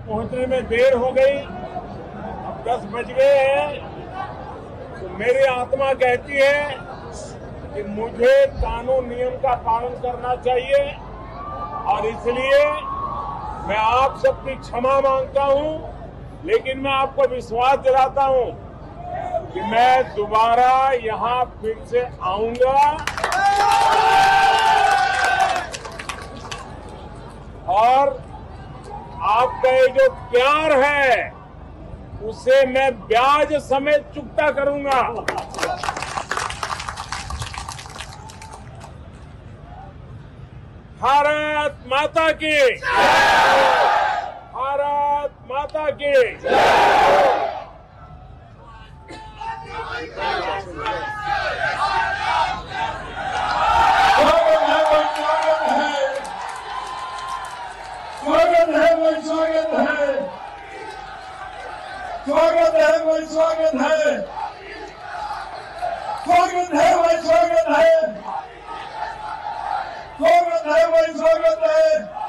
पहुंचने में देर हो गई, अब 10 बज गए हैं, तो मेरी आत्मा कहती है कि मुझे कानून नियम का पालन करना चाहिए और इसलिए मैं आप सबकी क्षमा मांगता हूं, लेकिन मैं आपको विश्वास दिलाता हूं कि मैं दोबारा यहां फिर से आऊंगा और आपका ये जो प्यार है उसे मैं ब्याज समेत चुकता करूंगा। भारत माता की, भारत माता की। स्वागत है भाई, स्वागत है, स्वागत है भाई, स्वागत है, स्वागत है भाई, स्वागत है, स्वागत है भाई, स्वागत है।